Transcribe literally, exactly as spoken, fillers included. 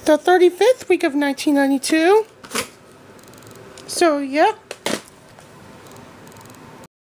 the thirty-fifth week of nineteen ninety-two. So, yeah.